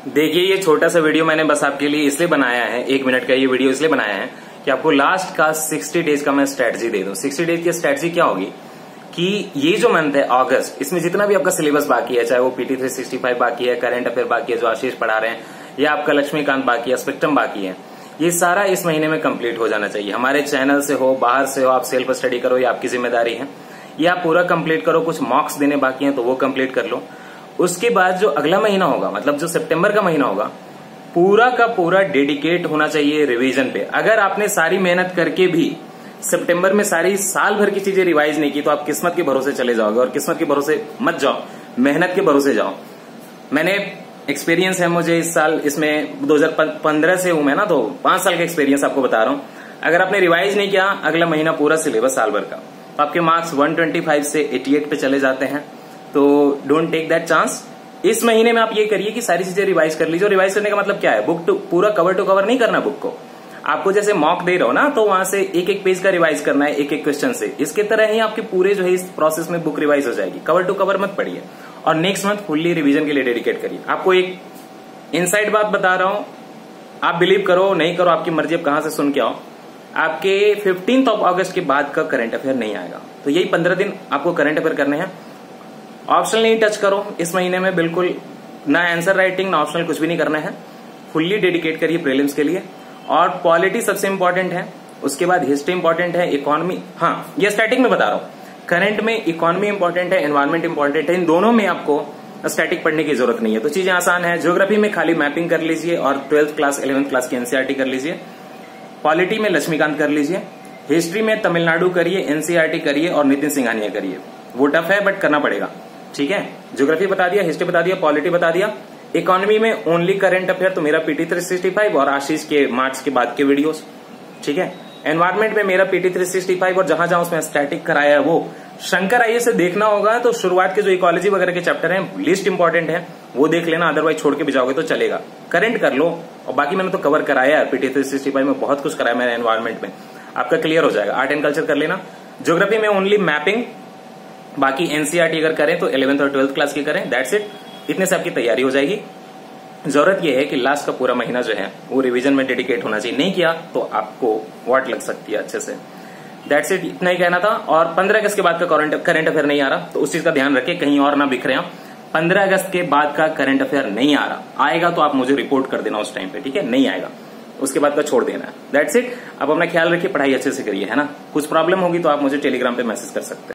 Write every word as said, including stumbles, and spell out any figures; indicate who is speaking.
Speaker 1: देखिए, ये छोटा सा वीडियो मैंने बस आपके लिए इसलिए बनाया है, एक मिनट का ये वीडियो इसलिए बनाया है कि आपको लास्ट का साठ डेज का मैं स्ट्रेटजी दे दूं। साठ डेज की स्ट्रेटजी क्या होगी कि ये जो मंथ है अगस्त, इसमें जितना भी आपका सिलेबस बाकी है, चाहे वो पीटी थ्री सिक्सटी फाइव बाकी है, करंट अफेयर बाकी है जो आशीष पढ़ा रहे हैं, या आपका लक्ष्मीकांत बाकी है, स्पेक्ट्रम बाकी है, ये सारा इस महीने में कंप्लीट हो जाना चाहिए। हमारे चैनल से हो, बाहर से हो, आप सेल्फ स्टडी करो, ये आपकी जिम्मेदारी है। ये आप पूरा कंप्लीट करो। कुछ मॉक्स देने बाकी हैं तो वो कंप्लीट कर लो। उसके बाद जो अगला महीना होगा, मतलब जो सितंबर का महीना होगा, पूरा का पूरा डेडिकेट होना चाहिए रिवीजन पे। अगर आपने सारी मेहनत करके भी सितंबर में सारी साल भर की चीजें रिवाइज नहीं की तो आप किस्मत के भरोसे चले जाओगे, और किस्मत के भरोसे मत जाओ, मेहनत के भरोसे जाओ। मैंने एक्सपीरियंस है मुझे इस साल, इसमें दो हज़ार पंद्रह से हूं मैं ना, तो पांच साल का एक्सपीरियंस आपको बता रहा हूं। अगर आपने रिवाइज नहीं किया अगला महीना पूरा सिलेबस साल भर का, तो आपके मार्क्स एक सौ पच्चीस से अठासी पे चले जाते हैं। तो डोंट टेक दैट चांस। इस महीने में आप ये करिए कि सारी चीजें रिवाइज कर लीजिए। रिवाइज करने का मतलब क्या है, बुक टू पूरा कवर टू कवर नहीं करना बुक को। आपको जैसे मॉक दे रहे हो ना, तो वहां से एक एक पेज का रिवाइज करना है, एक एक क्वेश्चन से। इसके तरह ही आपके पूरे जो है इस प्रोसेस में बुक रिवाइज हो जाएगी। कवर टू कवर मत पढ़िए, और नेक्स्ट मंथ फुल्ली रिवीजन के लिए डेडिकेट करिए। आपको एक इनसाइड बात बता रहा हूं, आप बिलीव करो नहीं करो आपकी मर्जी, अब कहां से सुन के आओ। आपके फिफ्टींथ ऑफ अगस्त के बाद का करंट अफेयर नहीं आएगा, तो यही पंद्रह दिन आपको करंट अफेयर करने हैं। ऑप्शनल नहीं टच करो इस महीने में, बिल्कुल ना आंसर राइटिंग ना ऑप्शनल, कुछ भी नहीं करना है। फुल्ली डेडिकेट करिए प्रीलिम्स के लिए। और पॉलिटी सबसे इंपॉर्टेंट है, उसके बाद हिस्ट्री इंपॉर्टेंट है, इकोनॉमी, हाँ ये स्टैटिक में बता रहा हूं। करंट में इकोनॉमी इंपॉर्टेंट है, एनवायरमेंट इंपॉर्टेंट है। इन दोनों में आपको स्टैटिक पढ़ने की जरूरत नहीं है, तो चीजें आसान है। ज्योग्राफी में खाली मैपिंग कर लीजिए और ट्वेल्थ क्लास इलेवेंथ क्लास की एनसीईआरटी कर लीजिए। पॉलिटी में लक्ष्मीकांत कर लीजिए। हिस्ट्री में तमिलनाडु करिए, एनसीईआरटी करिए और नितिन सिंघानिया करिए। वो टफ है बट करना पड़ेगा, ठीक है। ज्योग्राफी बता दिया, हिस्ट्री बता दिया, पॉलिटी बता दिया। इकोनॉमी में ओनली करंट अफेयर, तो मेरा पीटी थ्री सिक्सटी फाइव और आशीष के मार्क्स के बाद के वीडियोस, ठीक है। एनवायरमेंट में मेरा पीटी थ्री सिक्सटी फाइव और जहां जहां उसमें स्टैटिक कराया है वो शंकर आइए से देखना होगा। तो शुरुआत के जो इकोलॉजी वगैरह के चैप्टर हैं लिस्ट इंपॉर्टेंट है, वो देख लेना, अदरवाइज छोड़ के भी जाओगे तो चलेगा। करंट कर लो, और बाकी मैंने तो कवर कराया है पीटी थ्री सिक्सटी फाइव में, बहुत कुछ कराया मैंने एनवायरमेंट में, आपका क्लियर हो जाएगा। आर्ट एंड कल्चर कर लेना। ज्योग्राफी में ओनली मैपिंग, बाकी एनसीईआरटी अगर करें तो इलेवेंथ और ट्वेल्थ क्लास की करें, दैट्स इट। इतने से आपकी तैयारी हो जाएगी। जरूरत यह है कि लास्ट का पूरा महीना जो है वो रिवीजन में डेडिकेट होना चाहिए। नहीं किया तो आपको वाट लग सकती है अच्छे से। दैट्स इट, इतना ही कहना था। और पंद्रह अगस्त के बाद का करंट अफेयर नहीं आ रहा, तो उस चीज का ध्यान रखें, कहीं और ना बिखरे आप। पंद्रह अगस्त के बाद का करंट अफेयर नहीं आ रहा, आएगा तो आप मुझे रिपोर्ट कर देना उस टाइम पे, ठीक है। नहीं आएगा उसके बाद का छोड़ देना है, दैट्स इट। आप अपना ख्याल रखिए, पढ़ाई अच्छे से करिए, है ना। कुछ प्रॉब्लम होगी तो आप मुझे टेलीग्राम पे मैसेज कर सकते हैं।